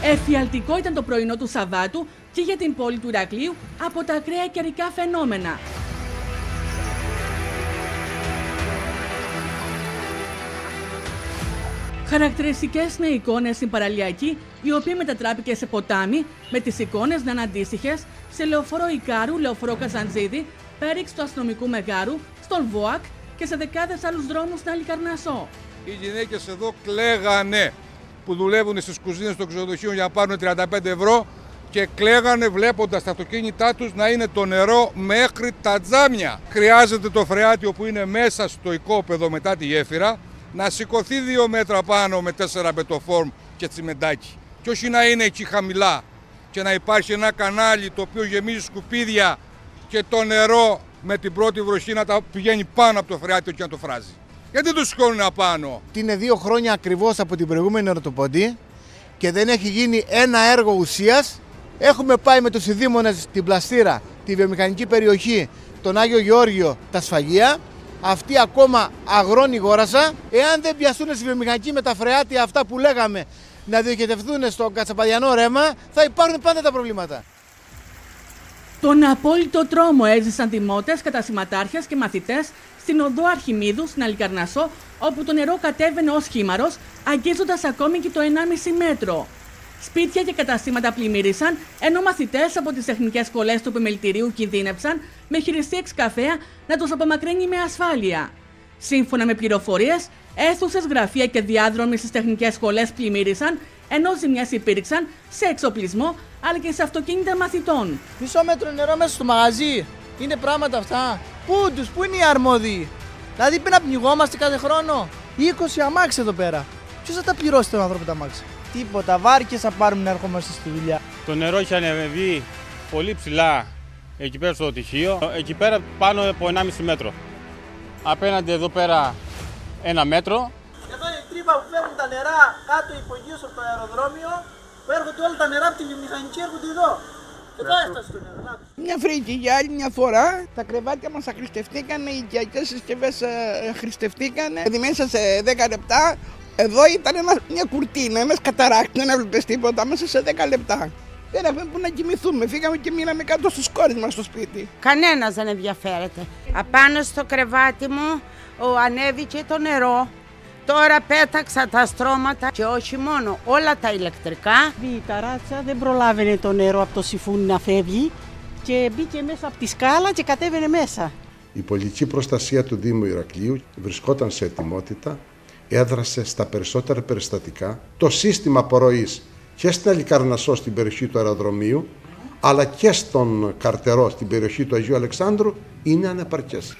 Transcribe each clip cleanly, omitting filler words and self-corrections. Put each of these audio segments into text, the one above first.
Εφιαλτικό ήταν το πρωινό του Σαββάτου και για την πόλη του Ηρακλείου από τα ακραία καιρικά φαινόμενα. Χαρακτηριστικές είναι οι εικόνες στην παραλιακή, η οποία μετατράπηκε σε ποτάμι, με τις εικόνες να είναι αντίστοιχες σε λεωφόρο Ικάρου, λεωφόρο Καζαντζίδη, πέριξ του αστυνομικού Μεγάρου, στον ΒΟΑΚ και σε δεκάδες άλλους δρόμους στην Αλικαρνασσό. Οι γυναίκες εδώ κλαίγανε που δουλεύουν στις κουζίνες των ξενοδοχείων για να πάρουν 35 ευρώ και κλαίγανε βλέποντας τα αυτοκίνητά τους να είναι το νερό μέχρι τα τζάμια. Χρειάζεται το φρεάτιο που είναι μέσα στο οικόπεδο μετά τη γέφυρα να σηκωθεί 2 μέτρα πάνω με 4 μπετοφόρμ και τσιμεντάκι. Και όχι να είναι εκεί χαμηλά και να υπάρχει ένα κανάλι το οποίο γεμίζει σκουπίδια και το νερό με την πρώτη βροχή να τα πηγαίνει πάνω από το φρεάτιο και να το φράζει. Γιατί το σηκώνουν απάνω. Είναι 2 χρόνια ακριβώς από την προηγούμενη ερωτοποντή και δεν έχει γίνει ένα έργο ουσίας. Έχουμε πάει με τους ειδήμονες την Πλαστήρα, τη βιομηχανική περιοχή, τον Άγιο Γεώργιο, τα σφαγεία. Αυτοί ακόμα αγρώνει γόρασα. Εάν δεν πιαστούν στη βιομηχανική με τα φρεάτια αυτά που λέγαμε να διοχετευτούν στο κατσαπαδιανό ρέμα, θα υπάρχουν πάντα τα προβλήματα. Τον απόλυτο τρόμο έζησαν δημότες, κατασηματάρχες και μαθητές στην οδό Αρχιμίδου, στην Αλικαρνασσό, όπου το νερό κατέβαινε ως χήμαρος, αγγίζοντας ακόμη και το 1,5 μέτρο. Σπίτια και καταστήματα πλημμύρισαν, ενώ μαθητές από τις τεχνικές σχολές του επιμελητηρίου κινδύνεψαν με χειριστή εξκαφέα να τους απομακρύνει με ασφάλεια. Σύμφωνα με πληροφορίες, αίθουσες, γραφεία και διάδρομοι στις τεχνικές σχολές πλημμύρισαν, ενώ ζημιές υπήρξαν σε εξοπλισμό αλλά και σε αυτοκίνητα μαθητών. Μισό μέτρο νερό μέσα στο μαγαζί. Είναι πράγματα αυτά. Πού είναι οι αρμόδιοι? Δηλαδή πρέπει να πνιγόμαστε κάθε χρόνο. 20 αμάξι εδώ πέρα. Ποιος θα τα πληρώσει τον άνθρωπο τα αμάξι? Τίποτα. Βάρκες θα πάρουμε να ερχόμαστε στη δουλειά. Το νερό έχει ανεβεί πολύ ψηλά εκεί πέρα στο τυχείο. Εκεί πέρα πάνω από 1,5 μέτρο. Απέναντι εδώ πέρα 1 μέτρο. Εδώ η τρύπα που φεύγουν τα νερά κάτω υπογείως από το αεροδρόμιο, που έρχονται όλα τα νερά από τη βιομηχανική, έρχονται εδώ. Εδώ έφτασε το νερό. Μια φρίκη για άλλη μια φορά. Τα κρεβάτια μας αχρηστευτήκαν, οι οικιακές συσκευές αχρηστευτήκαν. Δηλαδή μέσα σε 10 λεπτά, εδώ ήταν μια κουρτίνα, ένας καταράκτη, δεν έβλεπες τίποτα μέσα σε 10 λεπτά. Δεν έχουμε που να κοιμηθούμε, φύγαμε και μείναμε κάτω στους κόρες μας στο σπίτι. Κανένας δεν ενδιαφέρεται. Απάνω στο κρεβάτι μου ανέβηκε το νερό. Τώρα πέταξα τα στρώματα και όχι μόνο, όλα τα ηλεκτρικά. Η ταράτσα δεν προλάβαινε το νερό από το σιφούνι να φεύγει και μπήκε μέσα από τη σκάλα και κατέβαινε μέσα. Η πολιτική προστασία του Δήμου Ηρακλείου βρισκόταν σε ετοιμότητα, έδρασε στα περισσότερα περιστατικά. Το σύστημα απορροής και στην Αλικαρνασσό στην περιοχή του αεροδρομίου, αλλά και στον Καρτερό στην περιοχή του Αγίου Αλεξάνδρου είναι ανεπαρκές.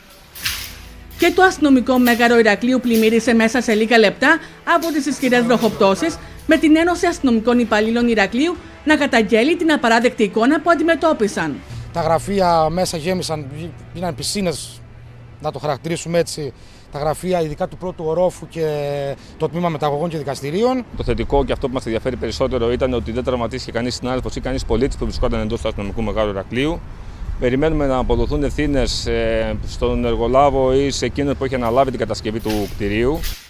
Και το αστυνομικό μέγαρο Ηρακλείου πλημμύρισε μέσα σε λίγα λεπτά από τις ισχυρές βροχοπτώσεις, με την Ένωση Αστυνομικών Υπαλλήλων Ηρακλείου να καταγγέλει την απαράδεκτη εικόνα που αντιμετώπισαν. Τα γραφεία μέσα γέμισαν, γίνανε πισίνες, να το χαρακτηρίσουμε έτσι, τα γραφεία ειδικά του πρώτου ορόφου και το τμήμα μεταγωγών και δικαστηρίων. Το θετικό και αυτό που μας ενδιαφέρει περισσότερο ήταν ότι δεν τραυματίστηκε κανείς συνάδελφος ή κανείς πολίτης που βρισκόταν εντός του αστυνομικού μεγάρου Ηρακλείου. Περιμένουμε να αποδοθούν ευθύνες στον εργολάβο ή σε εκείνον που έχει αναλάβει την κατασκευή του κτηρίου.